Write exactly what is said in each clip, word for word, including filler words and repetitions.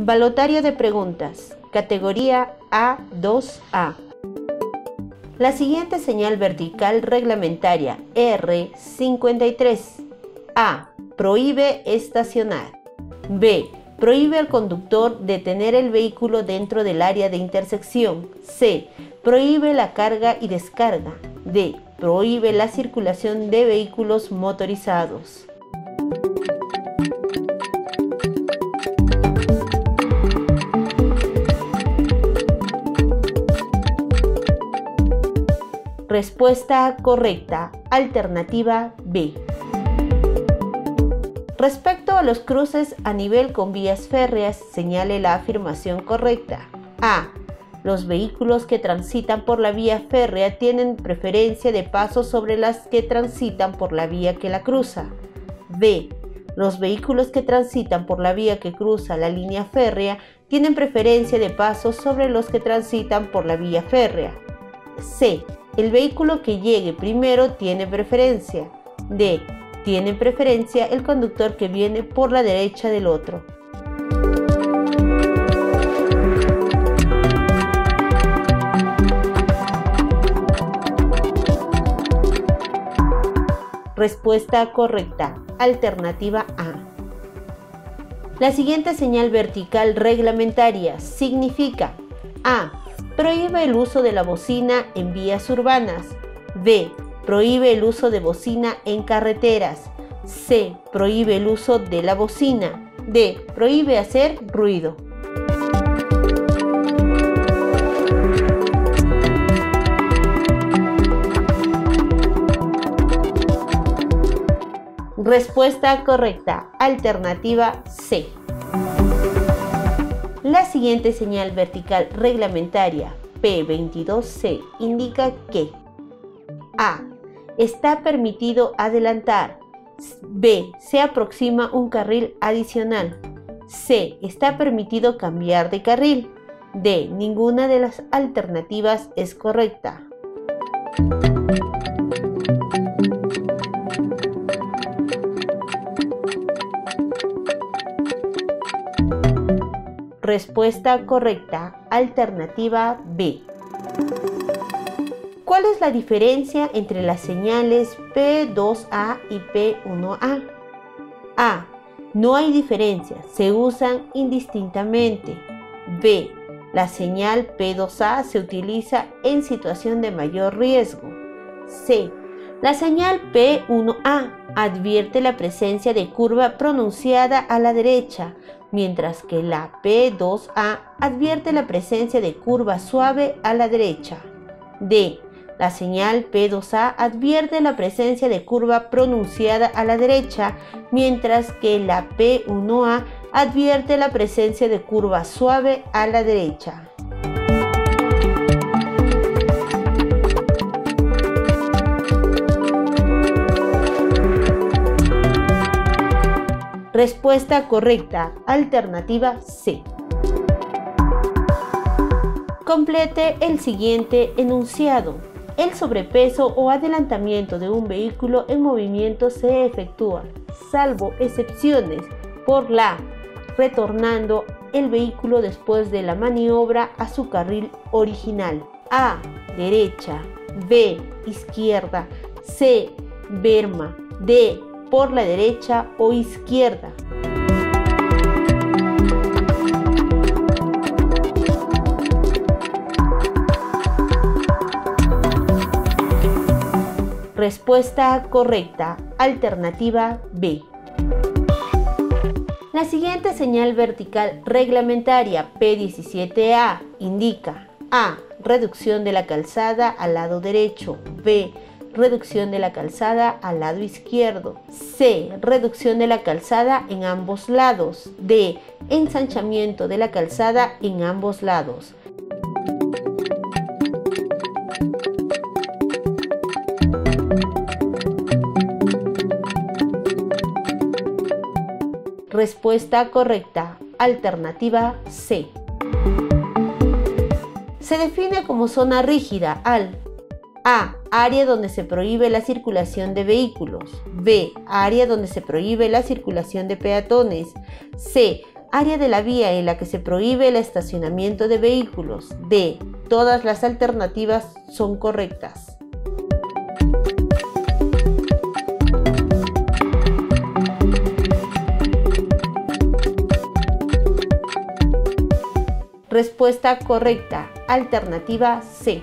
Balotario de preguntas. Categoría A dos A. La siguiente señal vertical reglamentaria R cincuenta y tres. A. Prohíbe estacionar. B. Prohíbe al conductor detener el vehículo dentro del área de intersección. C. Prohíbe la carga y descarga. D. Prohíbe la circulación de vehículos motorizados. Respuesta correcta. Alternativa B. Respecto a los cruces a nivel con vías férreas, señale la afirmación correcta. A. Los vehículos que transitan por la vía férrea tienen preferencia de paso sobre las que transitan por la vía que la cruza. B. Los vehículos que transitan por la vía que cruza la línea férrea tienen preferencia de paso sobre los que transitan por la vía férrea. C. El vehículo que llegue primero tiene preferencia. D. Tiene preferencia el conductor que viene por la derecha del otro. Respuesta correcta. Alternativa A. La siguiente señal vertical reglamentaria significa: A. Prohíbe el uso de la bocina en vías urbanas. B. Prohíbe el uso de bocina en carreteras. C. Prohíbe el uso de la bocina. D. Prohíbe hacer ruido. Respuesta correcta. Alternativa C. La siguiente señal vertical reglamentaria P veintidós C indica que: A. Está permitido adelantar. B. Se aproxima un carril adicional. C. Está permitido cambiar de carril. D. Ninguna de las alternativas es correcta. Respuesta correcta. Alternativa B. ¿Cuál es la diferencia entre las señales P dos A y P uno A? A. No hay diferencia, se usan indistintamente. B. La señal P dos A se utiliza en situación de mayor riesgo. C. La señal P uno A advierte la presencia de curva pronunciada a la derecha, mientras que la P dos A advierte la presencia de curva suave a la derecha. D. La señal P dos A advierte la presencia de curva pronunciada a la derecha, mientras que la P uno A advierte la presencia de curva suave a la derecha. Respuesta correcta. Alternativa C. Complete el siguiente enunciado. El sobrepeso o adelantamiento de un vehículo en movimiento se efectúa, salvo excepciones, por la retornando el vehículo después de la maniobra a su carril original. A. Derecha. B. Izquierda. C. Berma. D. Por la derecha o izquierda. Respuesta correcta. Alternativa B. La siguiente señal vertical reglamentaria P diecisiete A indica: A. Reducción de la calzada al lado derecho. B. Reducción de la calzada al lado izquierdo. C. Reducción de la calzada en ambos lados. D. Ensanchamiento de la calzada en ambos lados. Respuesta correcta. Alternativa C. Se define como zona rígida al: A. Área donde se prohíbe la circulación de vehículos. B. Área donde se prohíbe la circulación de peatones. C. área de la vía en la que se prohíbe el estacionamiento de vehículos. D. Todas las alternativas son correctas. Respuesta correcta, alternativa C.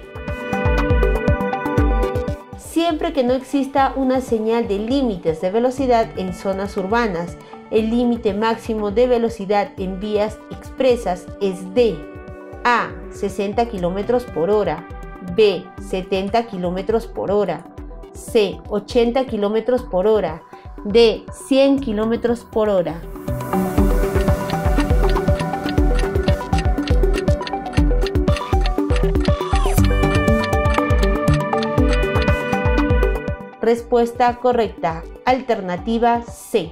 Siempre que no exista una señal de límites de velocidad en zonas urbanas, el límite máximo de velocidad en vías expresas es de A. sesenta kilómetros por hora, B. setenta kilómetros por hora, C. ochenta kilómetros por hora, D. cien kilómetros por hora. Respuesta correcta, alternativa C.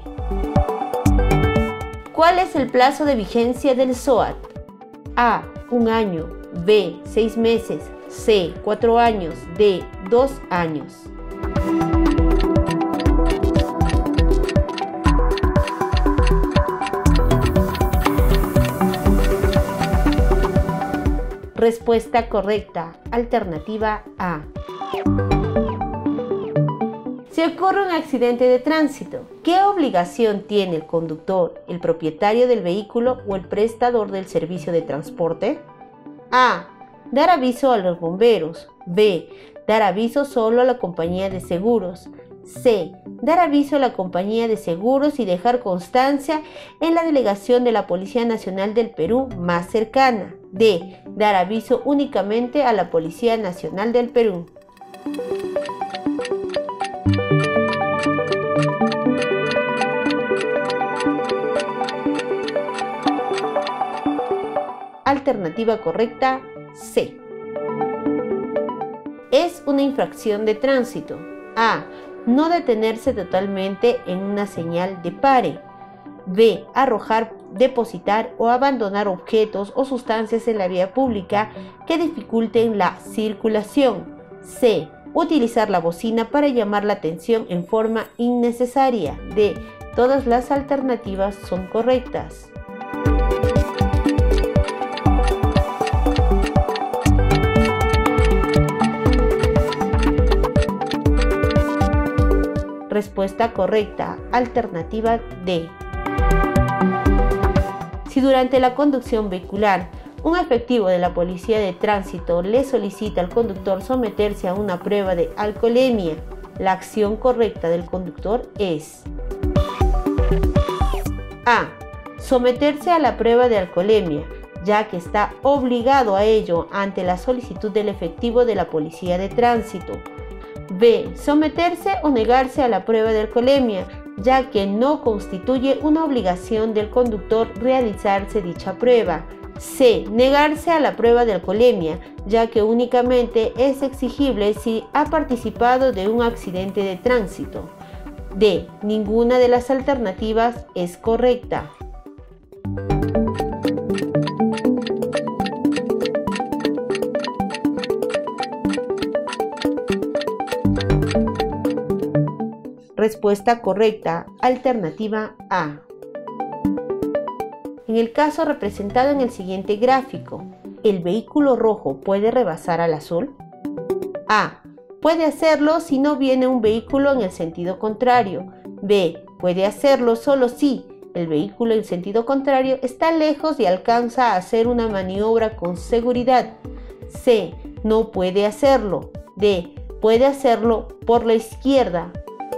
¿Cuál es el plazo de vigencia del SOAT? A. Un año, B. Seis meses, C. Cuatro años, D. Dos años. Respuesta correcta, alternativa A. Si ocurre un accidente de tránsito, ¿qué obligación tiene el conductor, el propietario del vehículo o el prestador del servicio de transporte? A. Dar aviso a los bomberos. B. Dar aviso solo a la compañía de seguros. C. Dar aviso a la compañía de seguros y dejar constancia en la delegación de la Policía Nacional del Perú más cercana. D. Dar aviso únicamente a la Policía Nacional del Perú. Alternativa correcta, C. Es una infracción de tránsito. A. No detenerse totalmente en una señal de pare. B. Arrojar, depositar o abandonar objetos o sustancias en la vía pública que dificulten la circulación. C. Utilizar la bocina para llamar la atención en forma innecesaria. D. Todas las alternativas son correctas. Respuesta correcta, alternativa D. Si durante la conducción vehicular un efectivo de la Policía de Tránsito le solicita al conductor someterse a una prueba de alcoholemia, la acción correcta del conductor es A. Someterse a la prueba de alcoholemia, ya que está obligado a ello ante la solicitud del efectivo de la Policía de Tránsito. B. Someterse o negarse a la prueba de alcoholemia, ya que no constituye una obligación del conductor realizarse dicha prueba. C. Negarse a la prueba de alcoholemia, ya que únicamente es exigible si ha participado de un accidente de tránsito. D. Ninguna de las alternativas es correcta. Respuesta correcta, alternativa A. En el caso representado en el siguiente gráfico, ¿el vehículo rojo puede rebasar al azul? A. Puede hacerlo si no viene un vehículo en el sentido contrario. B. Puede hacerlo solo si el vehículo en sentido contrario está lejos y alcanza a hacer una maniobra con seguridad. C. No puede hacerlo. D. Puede hacerlo por la izquierda.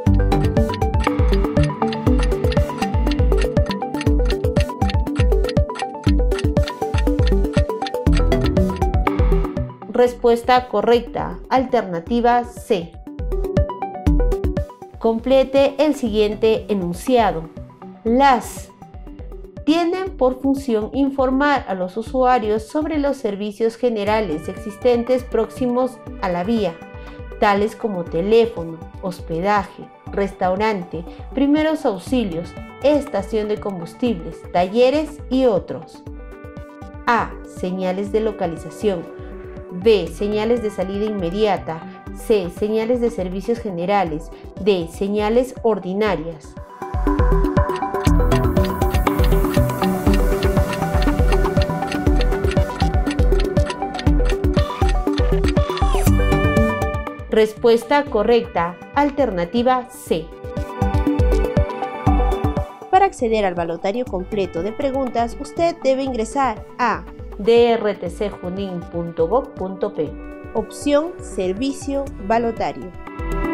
Respuesta correcta, alternativa C. Complete el siguiente enunciado. Las tienen por función informar a los usuarios sobre los servicios generales existentes próximos a la vía, tales como teléfono, hospedaje, restaurante, primeros auxilios, estación de combustibles, talleres y otros. A. Señales de localización. B. Señales de salida inmediata. C. Señales de servicios generales. D. Señales ordinarias. Respuesta correcta, alternativa C. Para acceder al balotario completo de preguntas, usted debe ingresar a d r t c junin punto gob punto p. opción Servicio Balotario.